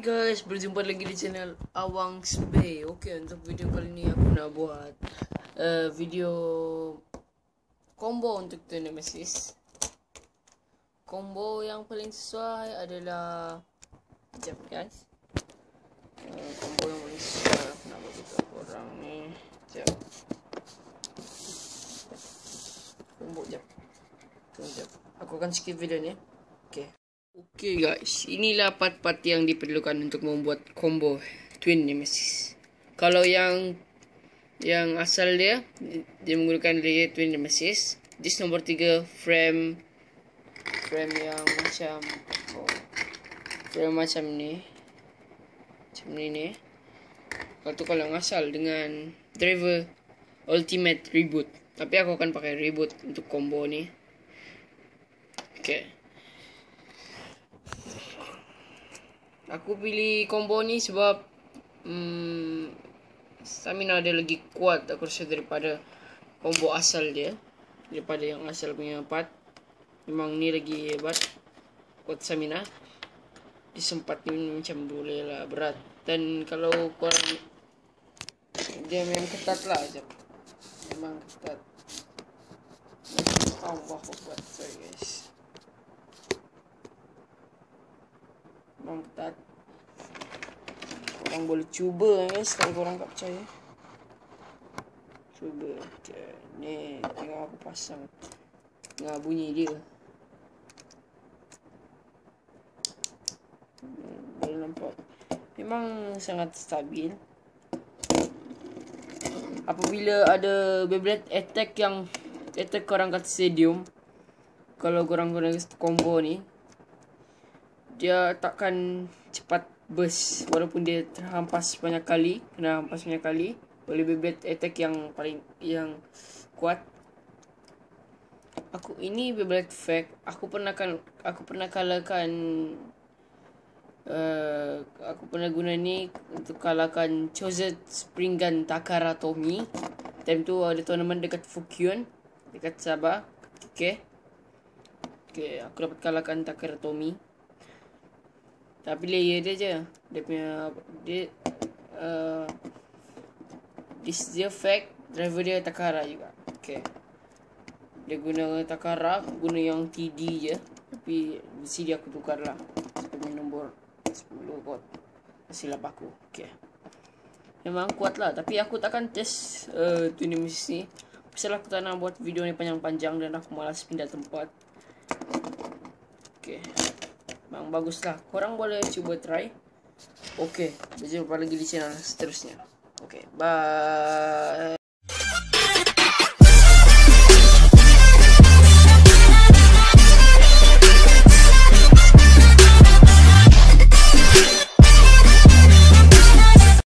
guys, berjumpa lagi di channel Awang Bay. Oke, untuk video kali ini aku nak buat video combo untuk Twin Nemesis. Combo yang paling sesuai adalah sekejap guys. Combo yang paling sesuai aku nak bagi tahu korang ni. Sekejap. Combo sekejap. Aku akan skip video ni. Oke guys, inilah part-part yang diperlukan untuk membuat combo Twin Nemesis. Kalau yang asal dia menggunakan layer Twin Nemesis. This nomor 3 frame yang macam frame macam ni. Macam ni. Kalau yang asal dengan driver Ultimate Reboot. Tapi aku akan pakai Reboot untuk combo ni. Oke. Aku pilih combo ni sebab stamina dia lagi kuat aku rasa daripada combo asal dia. Daripada yang asal punya part. Memang ni lagi hebat. Kuat stamina. Disempat ni macam boleh lah berat. Dan kalau korang dia memang ketat lah je. Memang ketat. Allah Akbar. Sorry guys. Memang ketat. Korang boleh cuba guys kalau korang tak percaya. Cuba. Okay. Ni tengok aku pasang. Tengah bunyi dia. Boleh nampak. Memang sangat stabil. Apabila ada Beyblade attack yang attack korang kat stadium, kalau korang guna combo ni, dia takkan cepat burst walaupun dia terhampas banyak kali, kena hampas banyak kali oleh Beyblade attack yang kuat. Ini Beyblade fake. Aku pernah guna ni untuk kalahkan Chosen Spring Gun Takara Tomy. Time tu ada tournament dekat Fukyun, dekat Sabah. Okay, aku dapat kalahkan Takara Tomy. Tapi layer dia je. Dia fake. Driver dia Takara juga. Okay. Dia guna Takara. Aku guna yang TD je. Tapi besi dia aku tukar lah. Sebagai nombor 10 kot. Silap aku. Okay. Memang kuat lah. Tapi aku takkan test Twin Nemesis ni. Pasal aku tak nak buat video ni panjang-panjang. Dan aku malas pindah tempat. Okay. Memang bagus lah. Korang boleh cuba try. Okay. Berjumpa lagi di channel seterusnya. Okay. Bye.